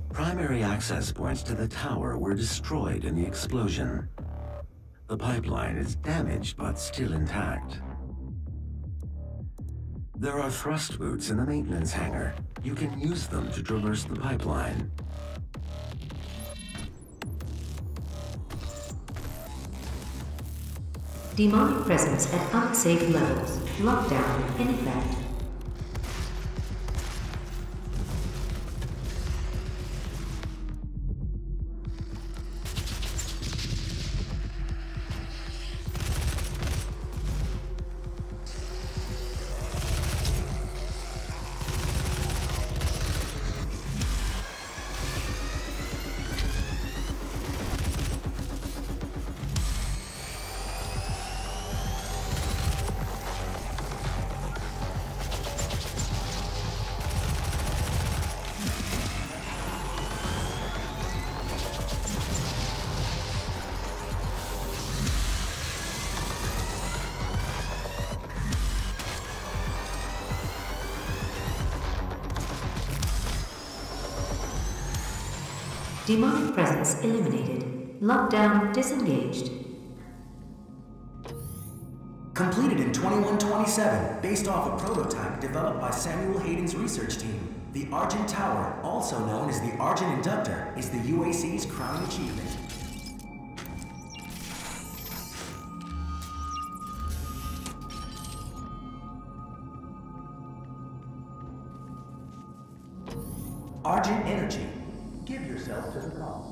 Primary access points to the tower were destroyed in the explosion. The pipeline is damaged but still intact. There are thrust boots in the maintenance hangar. You can use them to traverse the pipeline. Demonic presence at unsafe levels. Lockdown in effect. Demonic presence eliminated. Lockdown disengaged. Completed in 2127, based off a prototype developed by Samuel Hayden's research team. The Argent Tower, also known as the Argent Inductor, is the UAC's crowning achievement. Argent Energy. Give yourself to the cause.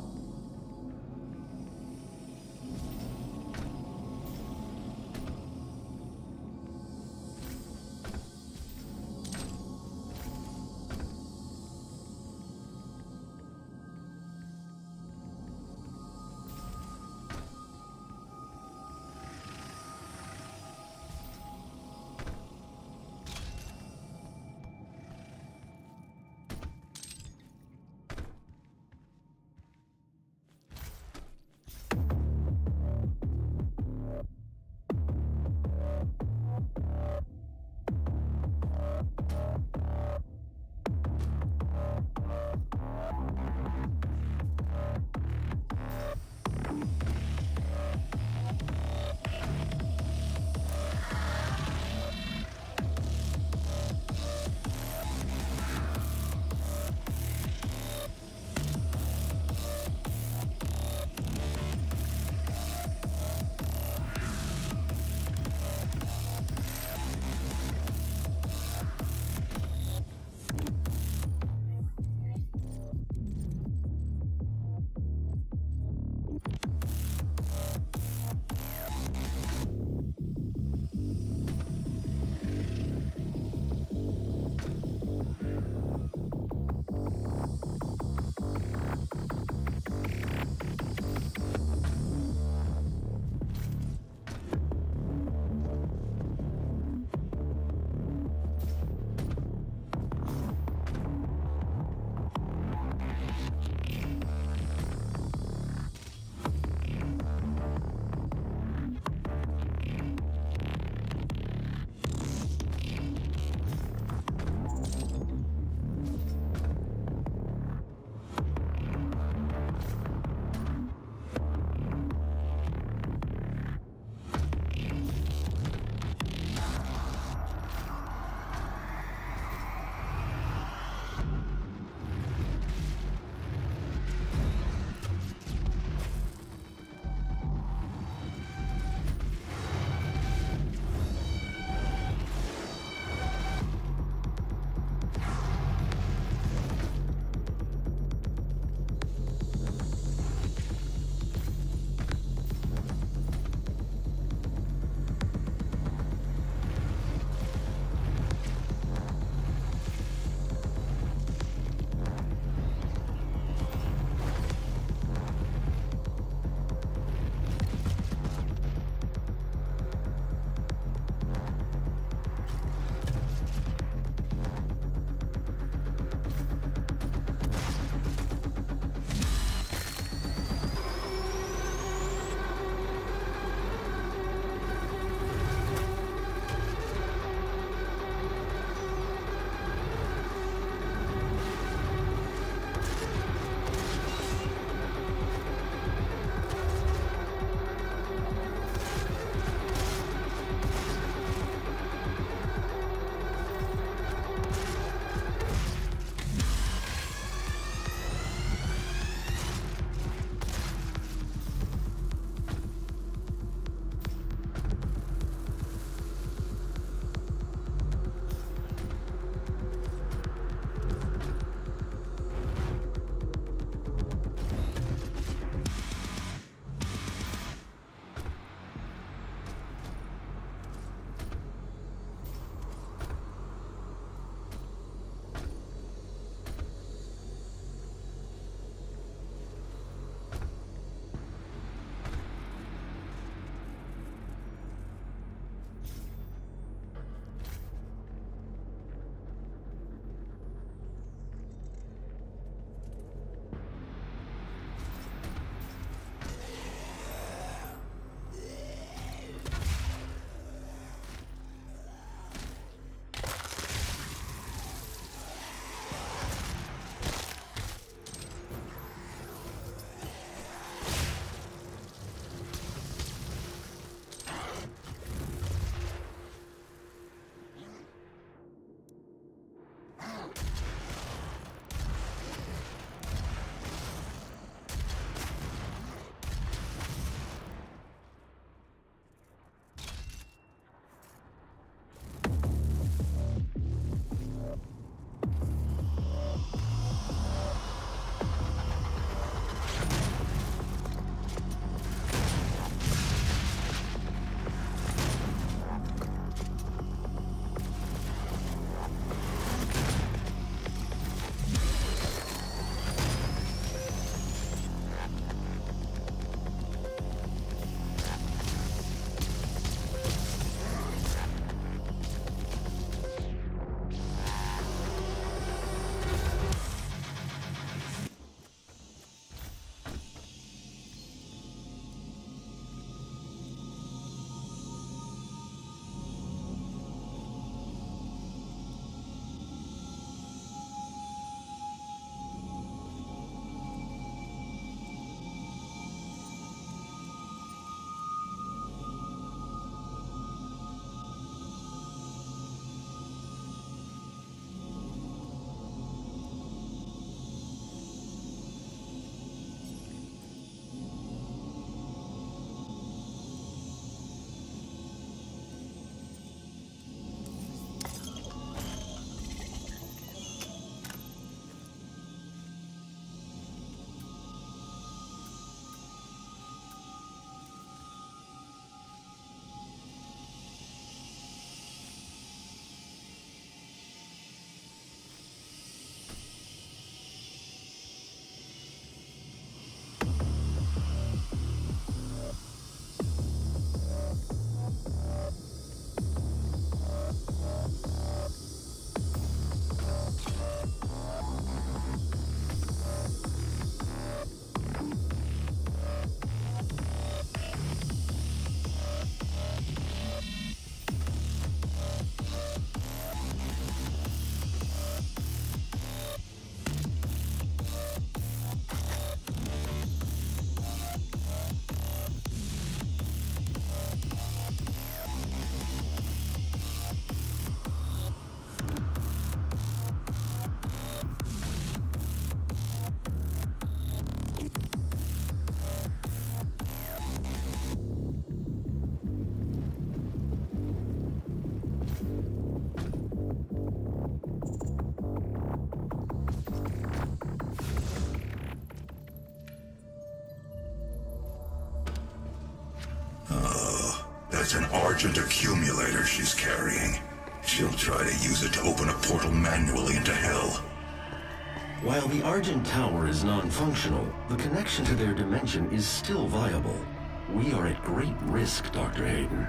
Argent accumulator she's carrying. She'll try to use it to open a portal manually into Hell. While the Argent Tower is non-functional, the connection to their dimension is still viable. We are at great risk, Dr. Hayden.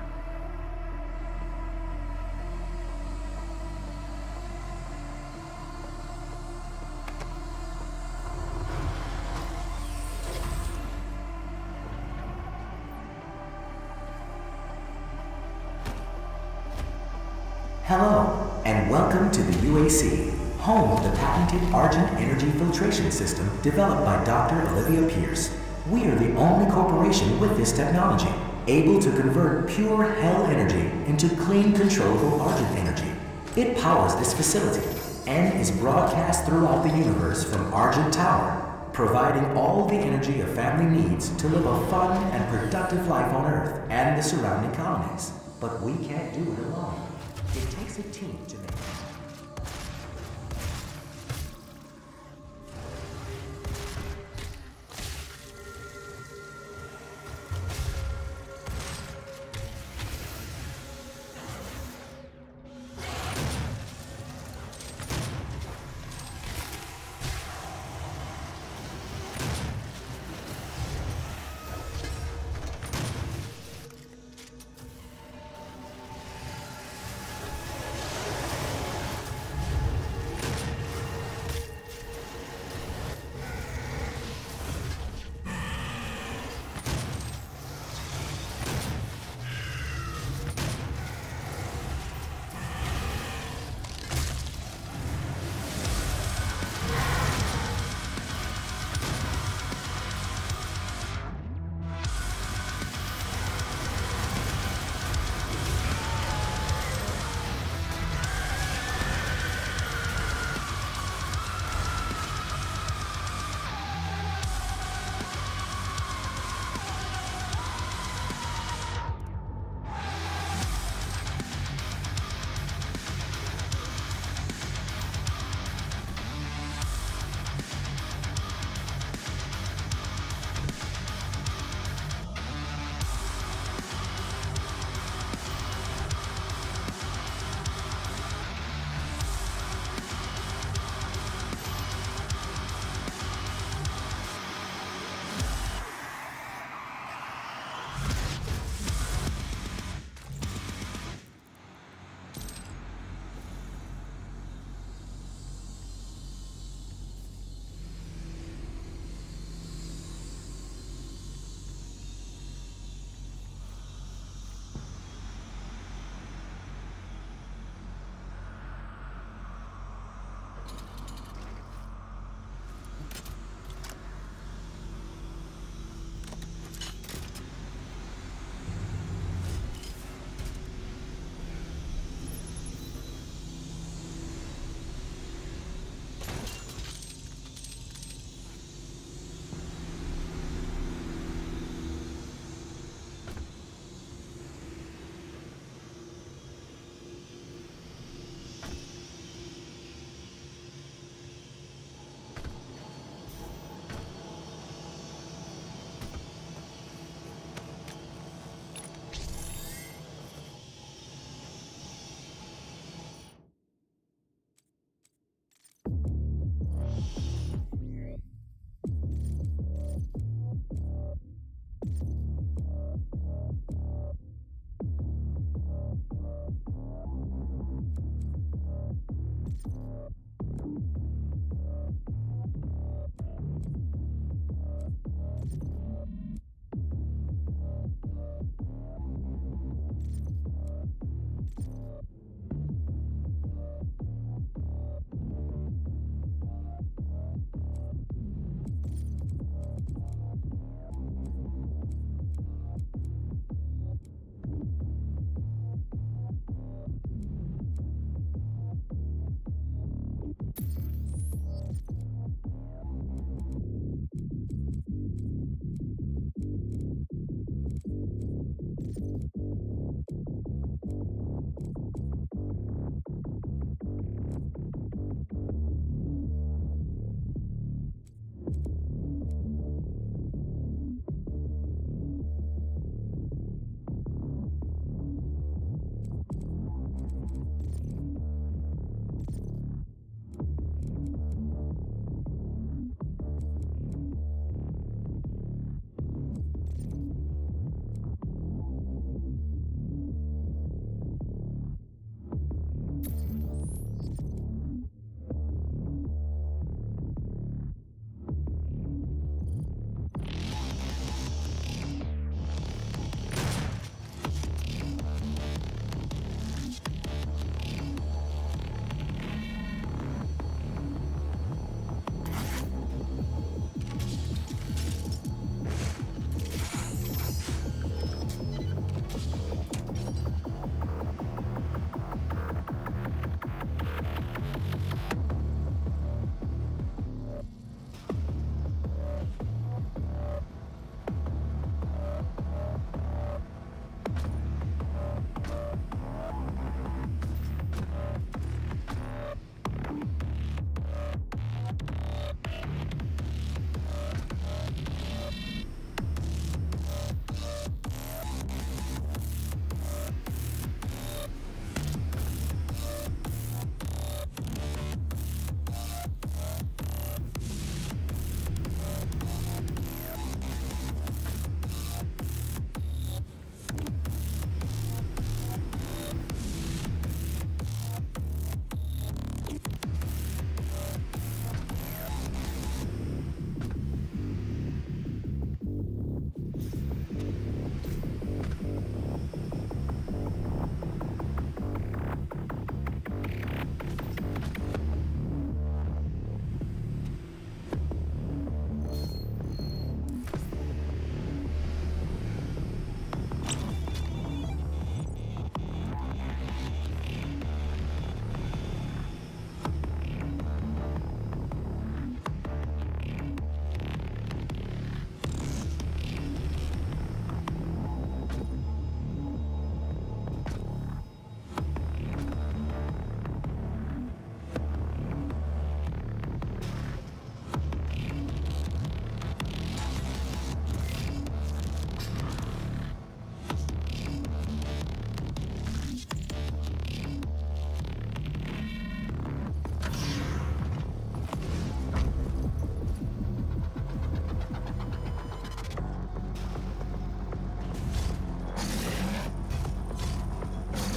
Hello, and welcome to the UAC, home of the patented Argent Energy Filtration System developed by Dr. Olivia Pierce. We are the only corporation with this technology, able to convert pure Hell energy into clean, controllable Argent energy. It powers this facility and is broadcast throughout the universe from Argent Tower, providing all the energy a family needs to live a fun and productive life on Earth and the surrounding colonies. But we can't do it alone. It takes a team to make it.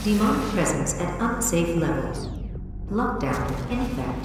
Demonic presence at unsafe levels. Lockdown in effect.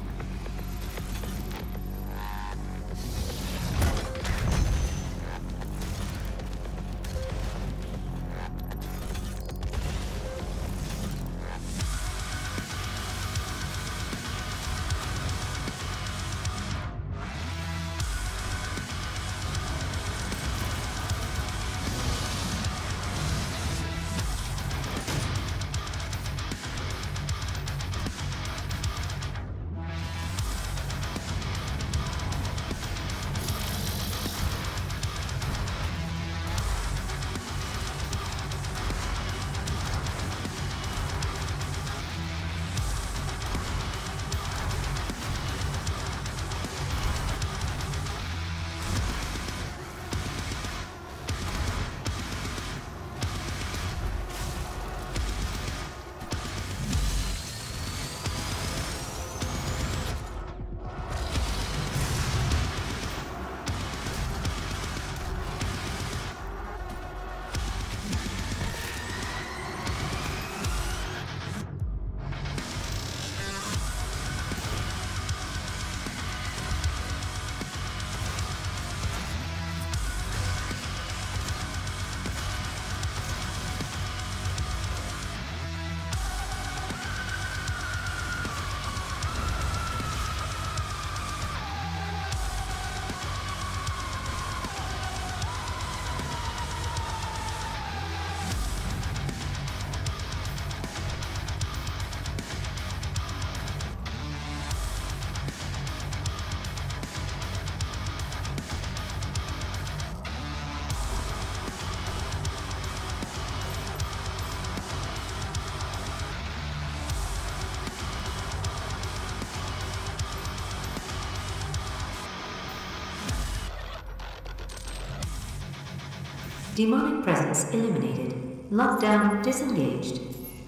Demonic presence eliminated. Lockdown disengaged.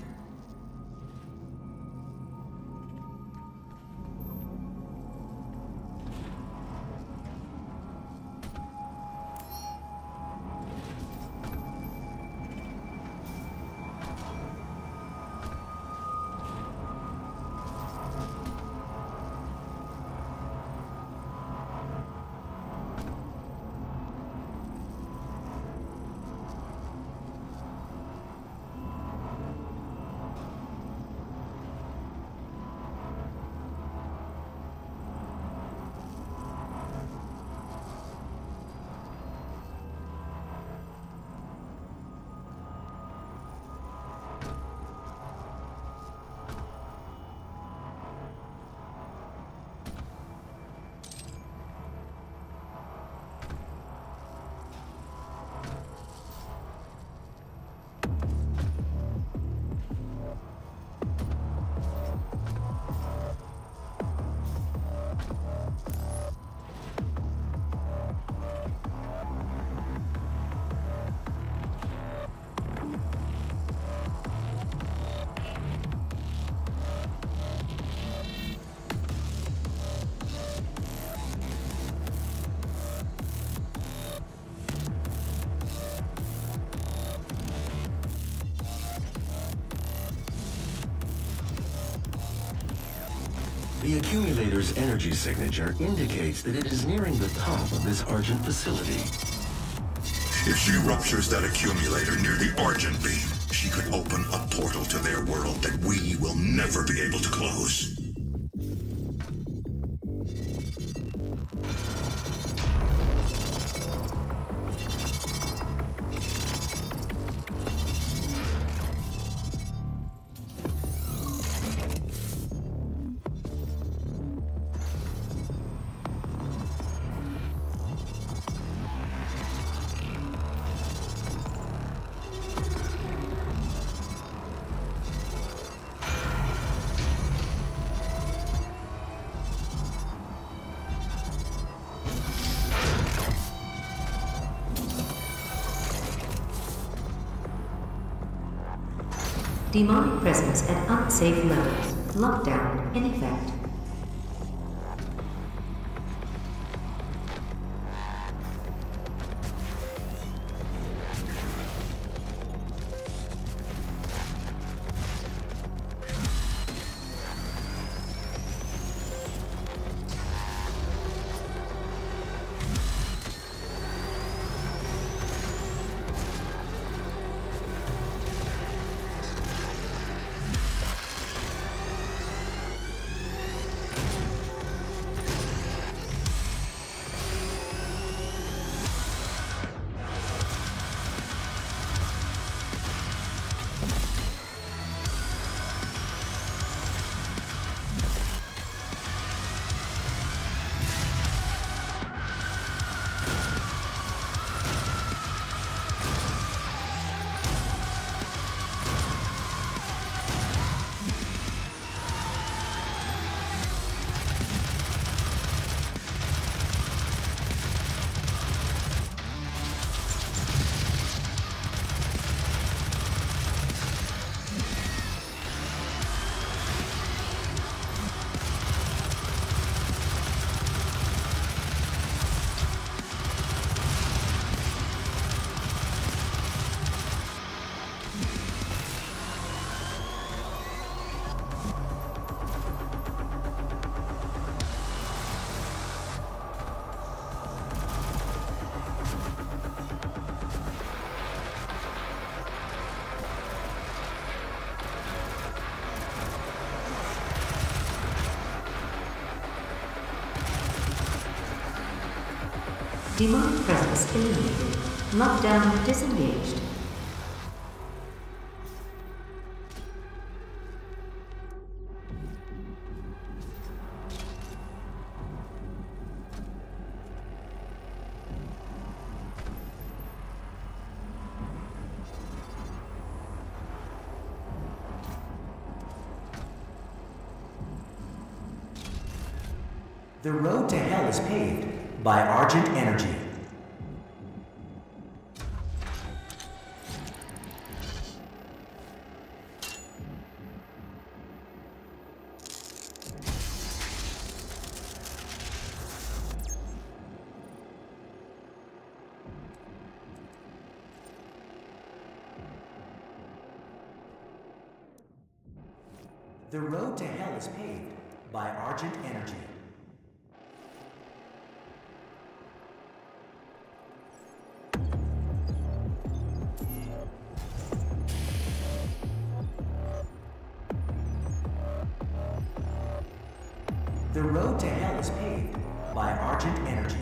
The accumulator's energy signature indicates that it is nearing the top of this Argent facility. If she ruptures that accumulator near the Argent beam, she could open a portal to their world that we will never be able to close. Demonic presence at unsafe levels. Lockdown in effect. Demonic presence eliminated. Lockdown disengaged. The road to hell is paved by Argent Energy. The road to hell is paved by Argent Energy. The road to hell is paved by Argent Energy.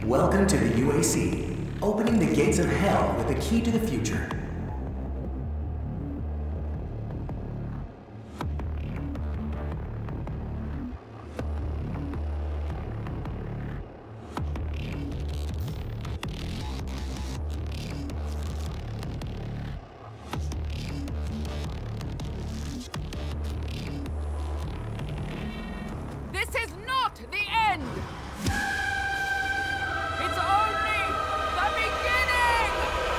Welcome to the UAC, opening the gates of hell with the key to the future. This is not the end! It's only the beginning!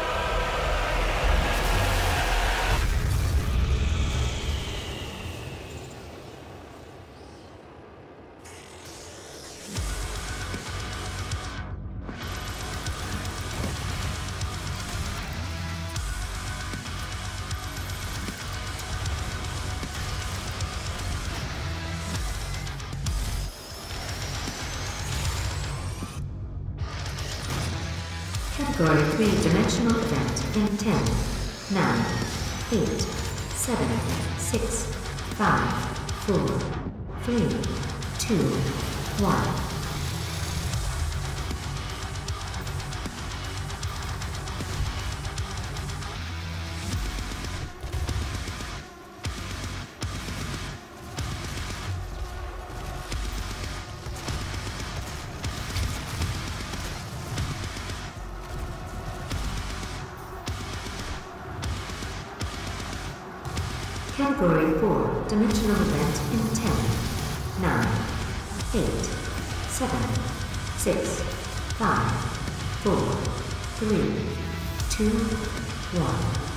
Category 3-dimensional event in 10, 9, 8, 7, 6, 5, 4, 3, 2, 1. Category 4-dimensional event in 10, 9, 8, 7, 6, 5, 4, 3, 2, 1.